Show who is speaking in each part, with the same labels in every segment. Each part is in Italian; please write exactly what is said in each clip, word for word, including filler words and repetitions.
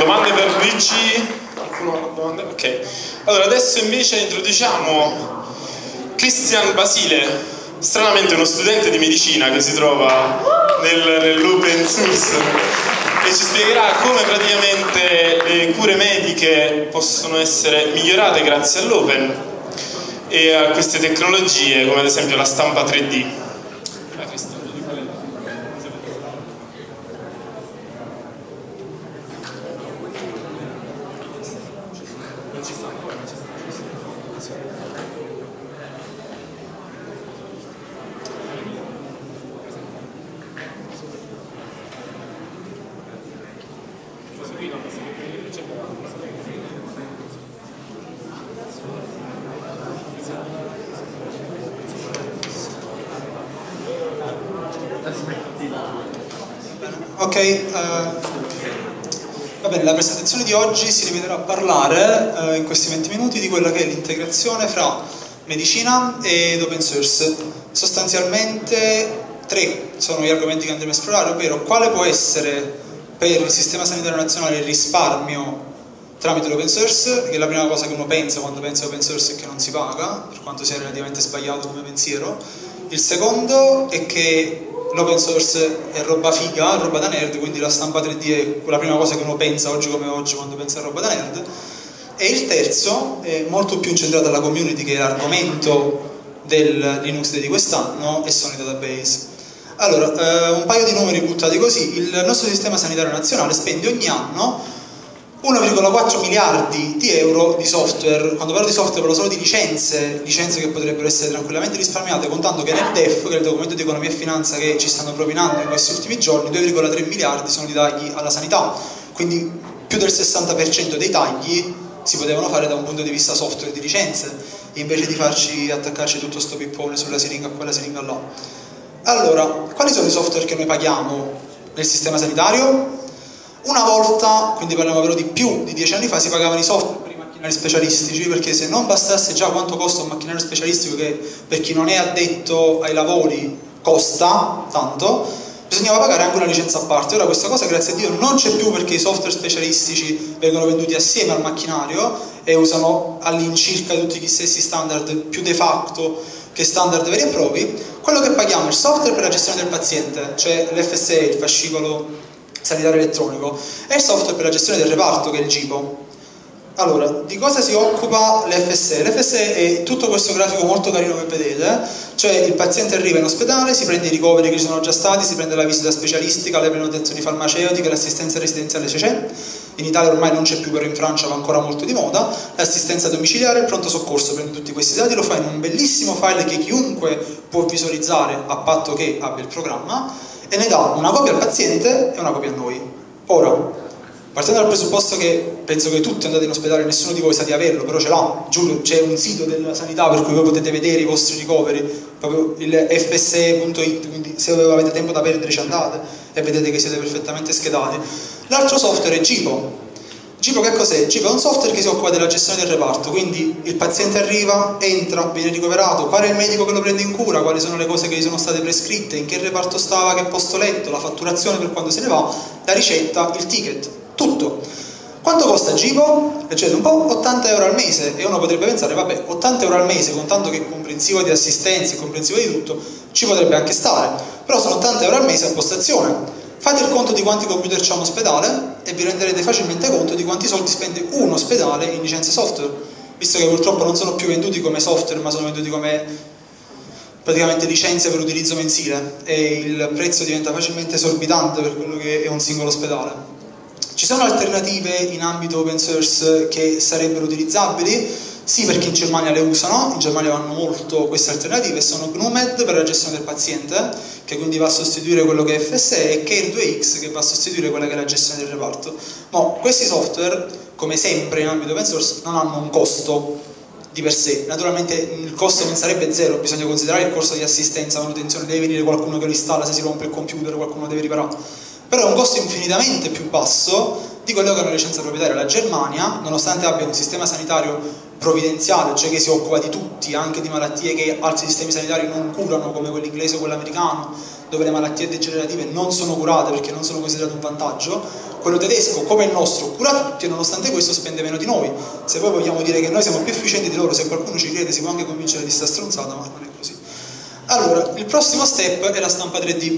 Speaker 1: domande per Luigi? Qualcuno ha domande? Ok. Allora, adesso invece introduciamo Christian Basile, stranamente uno studente di medicina che si trova nel, nell'open source, e ci spiegherà come praticamente le cure mediche possono essere migliorate grazie all'open e a queste tecnologie, come ad esempio la stampa tre D.
Speaker 2: Ok, uh, va bene, la presentazione di oggi si limiterà a parlare uh, in questi venti minuti di quella che è l'integrazione fra medicina ed open source. Sostanzialmente tre sono gli argomenti che andremo a esplorare, ovvero quale può essere per il sistema sanitario nazionale il risparmio tramite l'open source, che è la prima cosa che uno pensa quando pensa all'open source è che non si paga, per quanto sia relativamente sbagliato come pensiero. Il secondo è che l'open source è roba figa, roba da nerd, quindi la stampa tre D è la prima cosa che uno pensa oggi come oggi quando pensa a roba da nerd. E il terzo è molto più incentrato alla community, che è l'argomento del Linux Day di quest'anno, e sono i database. Allora, eh, un paio di numeri buttati così: il nostro sistema sanitario nazionale spende ogni anno uno virgola quattro miliardi di euro di software. Quando parlo di software parlo solo di licenze, licenze che potrebbero essere tranquillamente risparmiate, contando che nel D E F, che è il documento di economia e finanza che ci stanno propinando in questi ultimi giorni, due virgola tre miliardi sono di tagli alla sanità, quindi più del sessanta per cento dei tagli si potevano fare da un punto di vista software di licenze, invece di farci attaccarci tutto sto pippone sulla siringa qua, quella siringa là. Allora, quali sono i software che noi paghiamo nel sistema sanitario? Una volta, quindi parliamo però di più di dieci anni fa, si pagavano i software per i macchinari specialistici, perché se non bastasse già quanto costa un macchinario specialistico, che per chi non è addetto ai lavori costa tanto, bisognava pagare anche una licenza a parte. Ora questa cosa, grazie a Dio, non c'è più, perché i software specialistici vengono venduti assieme al macchinario e usano all'incirca tutti gli stessi standard, più de facto che standard veri e propri. Quello che paghiamo è il software per la gestione del paziente, cioè l'F S E, il fascicolo sanitario elettronico, e il software per la gestione del reparto, che è il GIPO. Allora, di cosa si occupa l'F S E? L'F S E è tutto questo grafico molto carino che vedete, cioè il paziente arriva in ospedale, si prende i ricoveri che ci sono già stati, si prende la visita specialistica, le prenotazioni farmaceutiche, l'assistenza residenziale C C, in Italia ormai non c'è più, però in Francia va ancora molto di moda, l'assistenza domiciliare e il pronto soccorso. Prende tutti questi dati, lo fa in un bellissimo file che chiunque può visualizzare a patto che abbia il programma, e ne dà una copia al paziente e una copia a noi. Ora, partendo dal presupposto che penso che tutti andate in ospedale, nessuno di voi sa di averlo, però ce l'ha, giuro, c'è un sito della sanità per cui voi potete vedere i vostri ricoveri, proprio il F S E punto it, quindi se avete tempo da perdere ci andate e vedete che siete perfettamente schedati. L'altro software è GIPO. GIPO che cos'è? GIPO è un software che si occupa della gestione del reparto, quindi il paziente arriva, entra, viene ricoverato, qual è il medico che lo prende in cura, quali sono le cose che gli sono state prescritte, in che reparto stava, che posto letto, la fatturazione per quando se ne va, la ricetta, il ticket, tutto. Quanto costa GIPO? Leggete un po', ottanta euro al mese, e uno potrebbe pensare, vabbè, ottanta euro al mese, contando che è comprensivo di assistenza, è comprensivo di tutto, ci potrebbe anche stare, però sono ottanta euro al mese a postazione. Fate il conto di quanti computer c'è un ospedale e vi renderete facilmente conto di quanti soldi spende un ospedale in licenze software, visto che purtroppo non sono più venduti come software ma sono venduti come praticamente licenze per utilizzo mensile, e il prezzo diventa facilmente esorbitante per quello che è un singolo ospedale. Ci sono alternative in ambito open source che sarebbero utilizzabili? Sì, perché in Germania le usano, in Germania vanno molto queste alternative, sono GNOMED per la gestione del paziente, che quindi va a sostituire quello che è F S E, e Care due X che va a sostituire quella che è la gestione del reparto. Ma questi software, come sempre in ambito open source, non hanno un costo di per sé. Naturalmente il costo non sarebbe zero, bisogna considerare il costo di assistenza, manutenzione, deve venire qualcuno che lo installa, se si rompe il computer qualcuno deve riparare, però è un costo infinitamente più basso di quello che è una licenza proprietaria. La Germania, nonostante abbia un sistema sanitario provvidenziale, cioè che si occupa di tutti, anche di malattie che altri sistemi sanitari non curano, come quello inglese o quello americano, dove le malattie degenerative non sono curate perché non sono considerate un vantaggio, quello tedesco come il nostro cura tutti e nonostante questo spende meno di noi. Se poi vogliamo dire che noi siamo più efficienti di loro, se qualcuno ci crede si può anche convincere di sta stronzata, ma non è così. Allora, il prossimo step è la stampa tre D.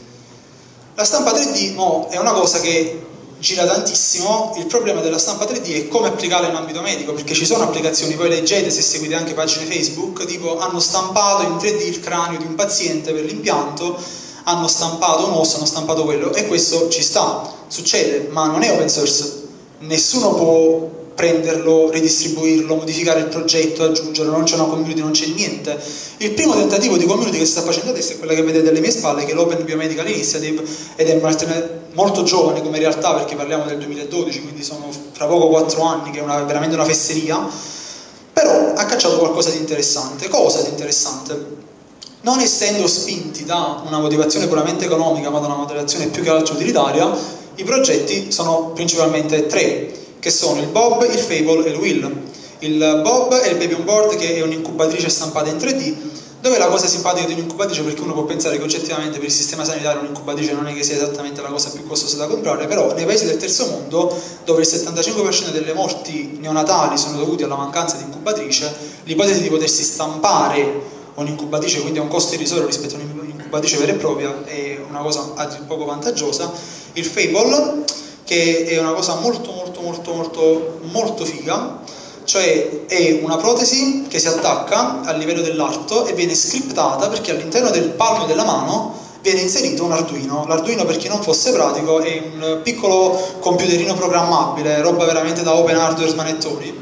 Speaker 2: La stampa tre D no, è una cosa che gira tantissimo. Il problema della stampa tre D è come applicarla in ambito medico, perché ci sono applicazioni, voi leggete se seguite anche pagine Facebook, tipo hanno stampato in tre D il cranio di un paziente per l'impianto, hanno stampato un osso, hanno stampato quello, e questo ci sta, succede, ma non è open source, nessuno può prenderlo, ridistribuirlo, modificare il progetto, aggiungerlo, non c'è una community, non c'è niente. Il primo tentativo di community che si sta facendo adesso è quella che vedete alle mie spalle, che è l'Open Biomedical Initiative, ed è molto giovane come realtà, perché parliamo del duemiladodici, quindi sono fra poco quattro anni, che è una, veramente una fesseria, però ha cacciato qualcosa di interessante. Cosa di interessante? Non essendo spinti da una motivazione puramente economica, ma da una motivazione più che altro utilitaria, i progetti sono principalmente tre, che sono il Bob, il Fable e il Will. Il Bob è il Baby on Board, che è un'incubatrice stampata in tre D, dove la cosa simpatica di un'incubatrice, perché uno può pensare che oggettivamente per il sistema sanitario un'incubatrice non è che sia esattamente la cosa più costosa da comprare, però nei paesi del terzo mondo, dove il settantacinque per cento delle morti neonatali sono dovute alla mancanza di incubatrice, l'ipotesi di potersi stampare un'incubatrice, quindi a un costo irrisorio rispetto a un'incubatrice vera e propria, è una cosa a dir poco vantaggiosa. Il Fable, che è una cosa molto molto molto molto molto figa, cioè è una protesi che si attacca a livello dell'arto e viene scriptata, perché all'interno del palmo della mano viene inserito un Arduino. L'Arduino, per chi non fosse pratico, è un piccolo computerino programmabile, roba veramente da open hardware smanettoni.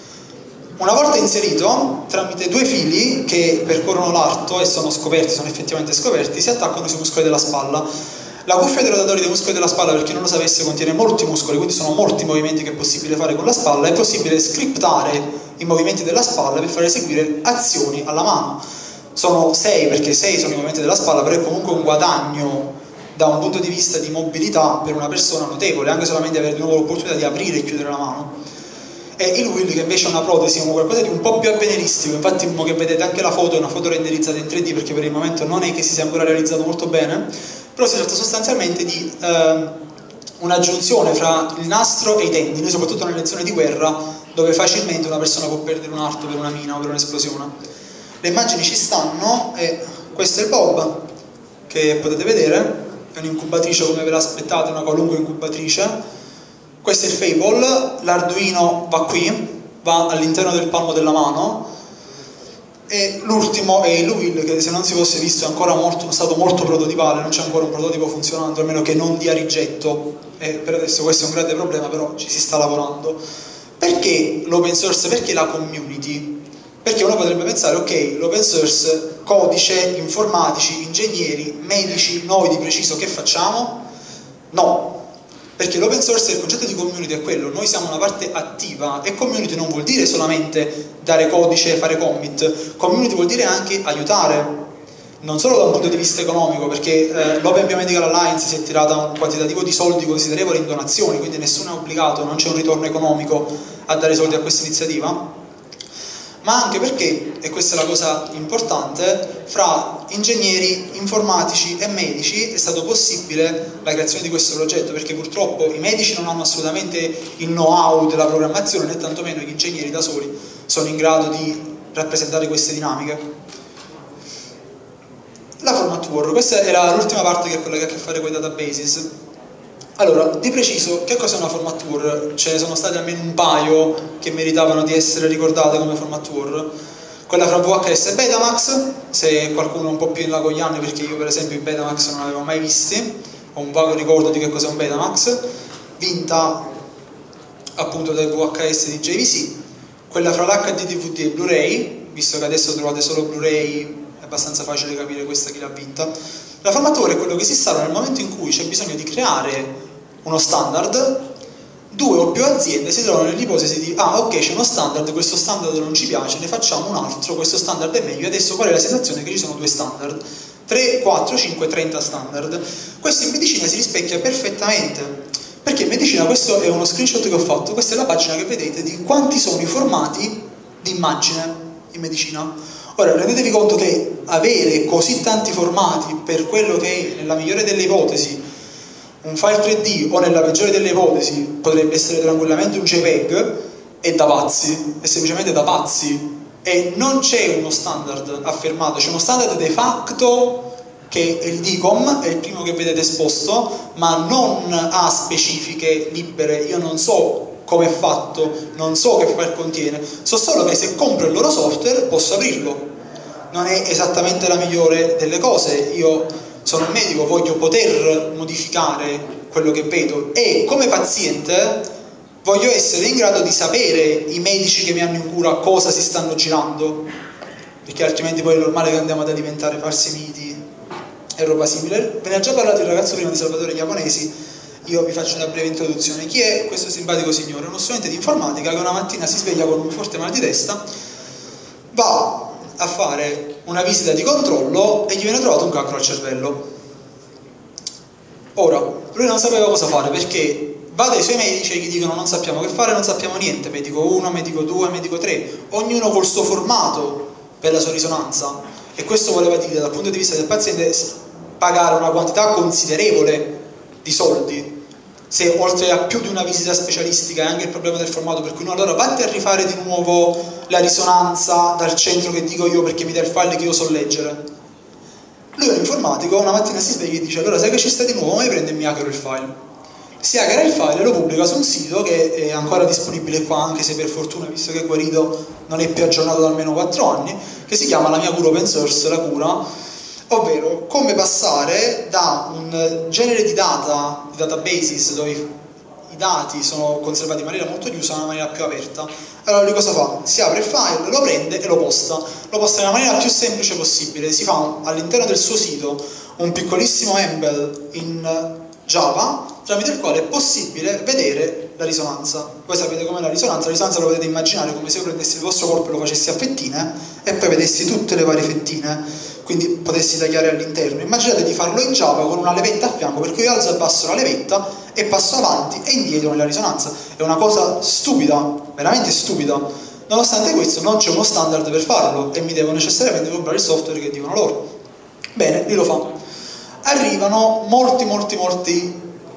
Speaker 2: Una volta inserito, tramite due fili che percorrono l'arto e sono scoperti, sono effettivamente scoperti, si attaccano sui muscoli della spalla. La cuffia dei rotatori dei muscoli della spalla, per chi non lo sapesse, contiene molti muscoli, quindi sono molti movimenti che è possibile fare con la spalla. È possibile scriptare i movimenti della spalla per far eseguire azioni alla mano. Sono sei, perché sei sono i movimenti della spalla, però è comunque un guadagno da un punto di vista di mobilità per una persona notevole, anche solamente avere di nuovo l'opportunità di aprire e chiudere la mano. E il Will, che invece è una protesi, è qualcosa di un po' più avveniristico. Infatti che vedete anche la foto, è una foto renderizzata in tre D, perché per il momento non è che si sia ancora realizzato molto bene, però si tratta sostanzialmente di eh, una giunzione fra il nastro e i tendini, soprattutto nelle zone di guerra, dove facilmente una persona può perdere un arto per una mina o per un'esplosione. Le immagini ci stanno, e questo è il Bob, che potete vedere, è un'incubatrice come ve l'aspettate, una qualunque incubatrice. Questo è il Fable, l'Arduino va qui, va all'interno del palmo della mano, e l'ultimo è il Will, che se non si fosse visto è ancora molto, stato molto prototipale, non c'è ancora un prototipo funzionante, almeno che non dia rigetto, e per adesso questo è un grande problema, però ci si sta lavorando. Perché l'open source? Perché la community? Perché uno potrebbe pensare, ok, l'open source, codice, informatici, ingegneri, medici, noi di preciso che facciamo? No. Perché l'open source, il concetto di community è quello, noi siamo una parte attiva, e community non vuol dire solamente dare codice e fare commit, community vuol dire anche aiutare, non solo da un punto di vista economico, perché eh, l'Open Biomedical Alliance si è tirata un quantitativo di soldi considerevole in donazioni, quindi nessuno è obbligato, non c'è un ritorno economico a dare soldi a questa iniziativa, ma anche perché, e questa è la cosa importante, fra ingegneri, informatici e medici è stato possibile la creazione di questo progetto, perché purtroppo i medici non hanno assolutamente il know-how della programmazione, né tantomeno gli ingegneri da soli sono in grado di rappresentare queste dinamiche. La format war, questa era l'ultima parte, che è quella che ha a che fare con i databases. Allora, di preciso, che cos'è una format war? Ce ne sono state almeno un paio che meritavano di essere ricordate come format war. Quella fra V H S e Betamax, se qualcuno è un po' più in là con gli anni, perché io per esempio i Betamax non avevo mai visti, ho un vago ricordo di che cos'è un Betamax, vinta appunto dal V H S di J V C. Quella fra l'H D D V D e Blu-ray, visto che adesso trovate solo Blu-ray, è abbastanza facile capire questa chi l'ha vinta. La format war è quello che si installa nel momento in cui c'è bisogno di creare uno standard, due o più aziende si trovano nell'ipotesi di ah ok, c'è uno standard, questo standard non ci piace, ne facciamo un altro, questo standard è meglio. Adesso qual è la situazione? Che ci sono due standard, tre, quattro, cinque, trenta standard. Questo in medicina si rispecchia perfettamente, perché in medicina, questo è uno screenshot che ho fatto, questa è la pagina che vedete di quanti sono i formati di immagine in medicina. Ora, rendetevi conto che avere così tanti formati, per quello che è, nella migliore delle ipotesi, Un file tre D, o nella peggiore delle ipotesi, potrebbe essere tranquillamente un JPEG, è da pazzi, è semplicemente da pazzi. E non c'è uno standard affermato, c'è uno standard de facto che è il D COM, è il primo che vedete esposto, ma non ha specifiche libere. Io non so come è fatto, non so che file contiene, so solo che se compro il loro software posso aprirlo. Non è esattamente la migliore delle cose. Io sono un medico, voglio poter modificare quello che vedo e come paziente voglio essere in grado di sapere i medici che mi hanno in cura cosa si stanno girando, perché altrimenti poi è normale che andiamo ad alimentare falsi miti e roba simile. Ve ne ha già parlato il ragazzo prima di Salvatore Iaconesi, io vi faccio una breve introduzione. Chi è questo simpatico signore? Uno studente di informatica che una mattina si sveglia con un forte mal di testa, va a fare una visita di controllo e gli viene trovato un cancro al cervello. Ora, lui non sapeva cosa fare perché va dai suoi medici e gli dicono non sappiamo che fare, non sappiamo niente, medico uno, medico due, medico tre, ognuno col suo formato per la sua risonanza. E questo voleva dire dal punto di vista del paziente pagare una quantità considerevole di soldi. Se oltre a più di una visita specialistica è anche il problema del formato, per cui no, allora vatti a rifare di nuovo la risonanza dal centro che dico io perché mi dà il file che io so leggere. Lui è un informatico, una mattina si sveglia e dice allora sai che ci sta di nuovo, mi prende e mi hackero il file. Si hackera il file e lo pubblica su un sito che è ancora disponibile qua, anche se per fortuna, visto che è guarito, non è più aggiornato da almeno quattro anni, che si chiama La mia cura open source, la cura, ovvero come passare da un genere di data, di databases, dove i dati sono conservati in maniera molto chiusa a una maniera più aperta. Allora lui cosa fa? Si apre il file, lo prende e lo posta. Lo posta nella maniera più semplice possibile. Si fa all'interno del suo sito un piccolissimo embed in Java, tramite il quale è possibile vedere la risonanza. Voi sapete com'è la risonanza? La risonanza lo potete immaginare come se io prendessi il vostro corpo e lo facessi a fettine e poi vedessi tutte le varie fettine, quindi potessi tagliare all'interno. Immaginate di farlo in Java con una levetta a fianco, per cui io alzo e abbasso la levetta e passo avanti e indietro nella risonanza. È una cosa stupida, veramente stupida. Nonostante questo non c'è uno standard per farlo e mi devo necessariamente comprare il software che dicono loro. Bene, lui lo fa. Arrivano molti molti molti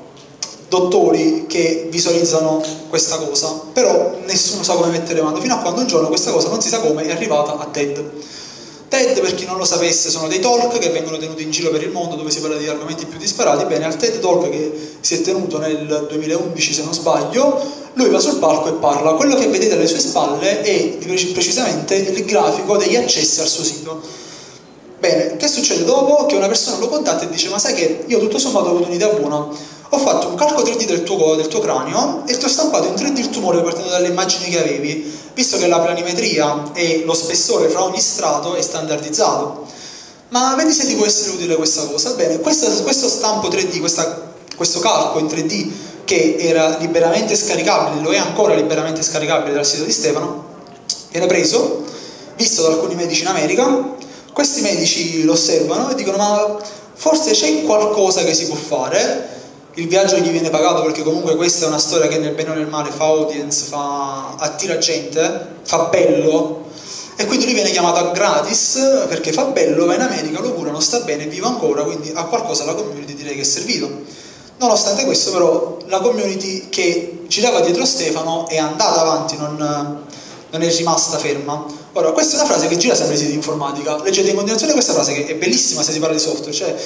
Speaker 2: dottori che visualizzano questa cosa, però nessuno sa come mettere mano, fino a quando un giorno questa cosa non si sa come è arrivata a TED. TED, per chi non lo sapesse, sono dei talk che vengono tenuti in giro per il mondo dove si parla di argomenti più disparati. Bene, al TED Talk che si è tenuto nel duemilaundici se non sbaglio, lui va sul palco e parla. Quello che vedete alle sue spalle è precisamente il grafico degli accessi al suo sito. Bene, che succede dopo? Che una persona lo contatta e dice ma sai che io tutto sommato ho avuto un'idea buona, ho fatto un calcolo tre D del tuo, del tuo cranio e ti ho stampato in tre D il tumore partendo dalle immagini che avevi, visto che la planimetria e lo spessore fra ogni strato è standardizzato. Ma vedi se ti può essere utile questa cosa. Bene, questo, questo stampo tre D, questa, questo calcolo in tre D che era liberamente scaricabile, lo è ancora liberamente scaricabile dal sito di Stefano, viene preso, visto da alcuni medici in America. Questi medici lo osservano e dicono ma forse c'è qualcosa che si può fare. Il viaggio gli viene pagato perché comunque questa è una storia che nel bene o nel male fa audience, fa, attira gente, fa bello, e quindi lui viene chiamato a gratis perché fa bello, va in America, lo curano, sta bene, vive ancora, quindi a qualcosa la community direi che è servito. Nonostante questo però la community che girava dietro Stefano è andata avanti, non, non è rimasta ferma. Ora, questa è una frase che gira sempre nei siti di informatica. Leggete in continuazione questa frase che è bellissima se si parla di software, cioè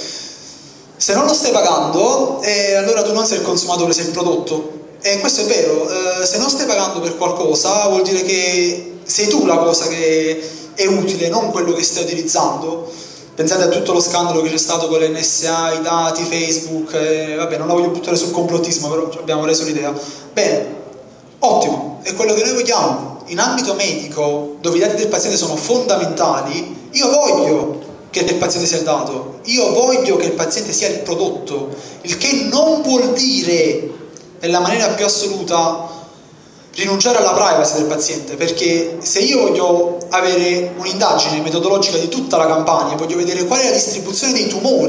Speaker 2: se non lo stai pagando, eh, allora tu non sei il consumatore, sei il prodotto. E questo è vero, eh, se non stai pagando per qualcosa vuol dire che sei tu la cosa che è utile, non quello che stai utilizzando. Pensate a tutto lo scandalo che c'è stato con l'N S A, i dati, Facebook, eh, vabbè, non la voglio buttare sul complottismo, però abbiamo reso l'idea. Bene, ottimo, è quello che noi vogliamo. In ambito medico, dove i dati del paziente sono fondamentali, io voglio che del paziente sia il dato, io voglio che il paziente sia il prodotto, il che non vuol dire, nella maniera più assoluta, rinunciare alla privacy del paziente, perché se io voglio avere un'indagine metodologica di tutta la campagna, voglio vedere qual è la distribuzione dei tumori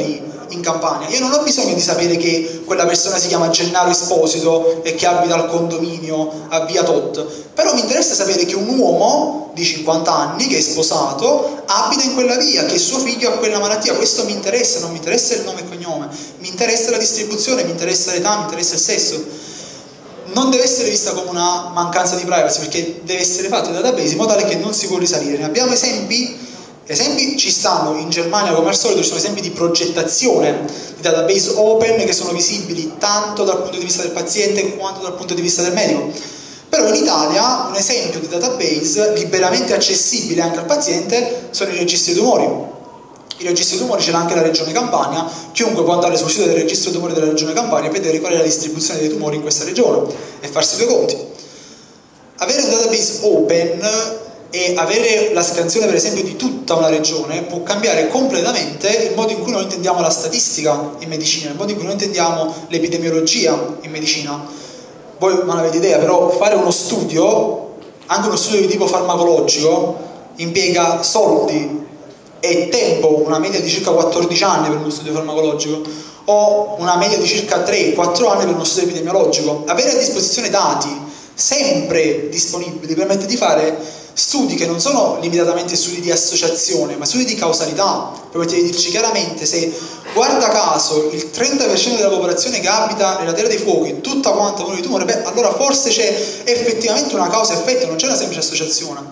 Speaker 2: in Campania. Io non ho bisogno di sapere che quella persona si chiama Gennaro Esposito e che abita al condominio a via Tot, però mi interessa sapere che un uomo di cinquanta anni che è sposato abita in quella via, che suo figlio ha quella malattia. Questo mi interessa, non mi interessa il nome e cognome, mi interessa la distribuzione, mi interessa l'età, mi interessa il sesso. Non deve essere vista come una mancanza di privacy, perché deve essere fatto il database in modo tale che non si può risalire. Ne abbiamo esempi? Esempi ci stanno in Germania, come al solito ci sono esempi di progettazione di database open che sono visibili tanto dal punto di vista del paziente quanto dal punto di vista del medico. Però in Italia un esempio di database liberamente accessibile anche al paziente sono i registri tumori. I registri tumori ce l'ha anche la Regione Campania, chiunque può andare sul sito del registro tumori della Regione Campania e vedere qual è la distribuzione dei tumori in questa regione e farsi due conti. Avere un database open e avere la scansione per esempio di tutta una regione può cambiare completamente il modo in cui noi intendiamo la statistica in medicina, il modo in cui noi intendiamo l'epidemiologia in medicina. Voi non avete idea, però fare uno studio, anche uno studio di tipo farmacologico, impiega soldi e tempo, una media di circa quattordici anni per uno studio farmacologico o una media di circa tre quattro anni per uno studio epidemiologico. Avere a disposizione dati sempre disponibili permette di fare studi che non sono limitatamente studi di associazione ma studi di causalità, permette di dirci chiaramente se guarda caso il trenta per cento della popolazione che abita nella Terra dei Fuochi tutta quanta muore di tumore, beh allora forse c'è effettivamente una causa-effetto, non c'è una semplice associazione.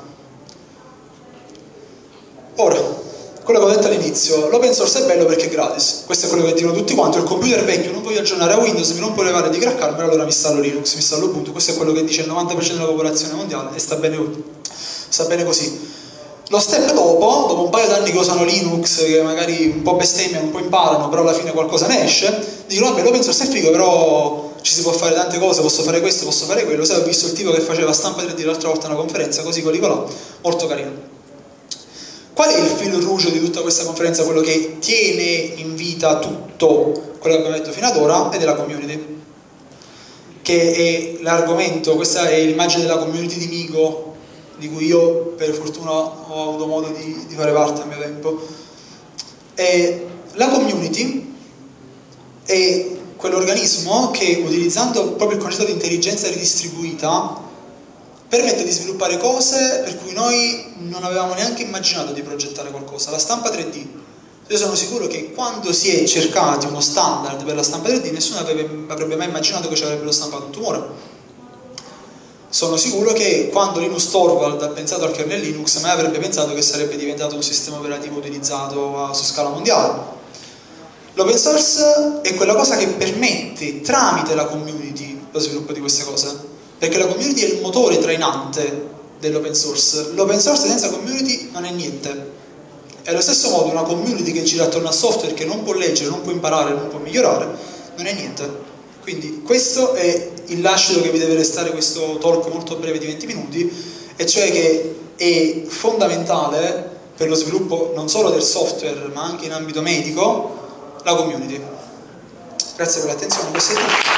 Speaker 2: Ora, quello che ho detto all'inizio, l'open source è bello perché è gratis, questo è quello che dicono tutti quanti, il computer vecchio non voglio aggiornare a Windows, mi rompo le palle di craccarmelo, allora mi installo Linux, mi installo Ubuntu, questo è quello che dice il novanta per cento della popolazione mondiale e sta bene, sta bene così. Lo step dopo, dopo un paio d'anni che usano Linux, che magari un po' bestemmiano, un po' imparano, però alla fine qualcosa ne esce, dicono vabbè l'open source è figo, però ci si può fare tante cose, posso fare questo, posso fare quello, sai ho visto il tipo che faceva stampa tre D l'altra volta a una conferenza, così con là, molto carino. Qual è il fil rouge di tutta questa conferenza? Quello che tiene in vita tutto quello che abbiamo detto fino ad ora ed è la community, che è l'argomento, questa è l'immagine della community di Migo, di cui io per fortuna ho avuto modo di, di fare parte al mio tempo. E la community è quell'organismo che, utilizzando proprio il concetto di intelligenza ridistribuita, permette di sviluppare cose per cui noi non avevamo neanche immaginato di progettare qualcosa. La stampa tre D. Io sono sicuro che quando si è cercati uno standard per la stampa tre D nessuno avrebbe, avrebbe mai immaginato che ci avrebbero stampato un tumore. Sono sicuro che quando Linus Torvald ha pensato al kernel Linux mai avrebbe pensato che sarebbe diventato un sistema operativo utilizzato su scala mondiale. L'open source è quella cosa che permette tramite la community lo sviluppo di queste cose. Perché la community è il motore trainante dell'open source. L'open source senza community non è niente. E allo stesso modo una community che gira attorno a software che non può leggere, non può imparare, non può migliorare, non è niente. Quindi questo è il lascito che vi deve restare questo talk molto breve di venti minuti, e cioè che è fondamentale per lo sviluppo non solo del software ma anche in ambito medico la community. Grazie per l'attenzione. Questo è tutto.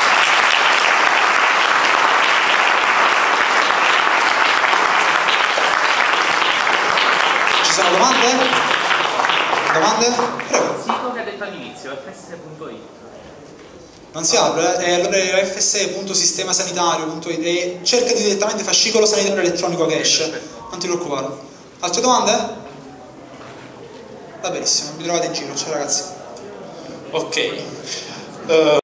Speaker 2: Ci sono domande? Domande? Prego.
Speaker 3: Il sito che ha detto all'inizio, f s punto i t.
Speaker 2: Non si apre? Eh, allora è f s punto sistema sanitario punto i t e cerca direttamente fascicolo sanitario elettronico che esce. Non ti preoccupare. Altre domande? Va benissimo, vi trovate in giro. Ciao ragazzi.
Speaker 1: Ok. Uh...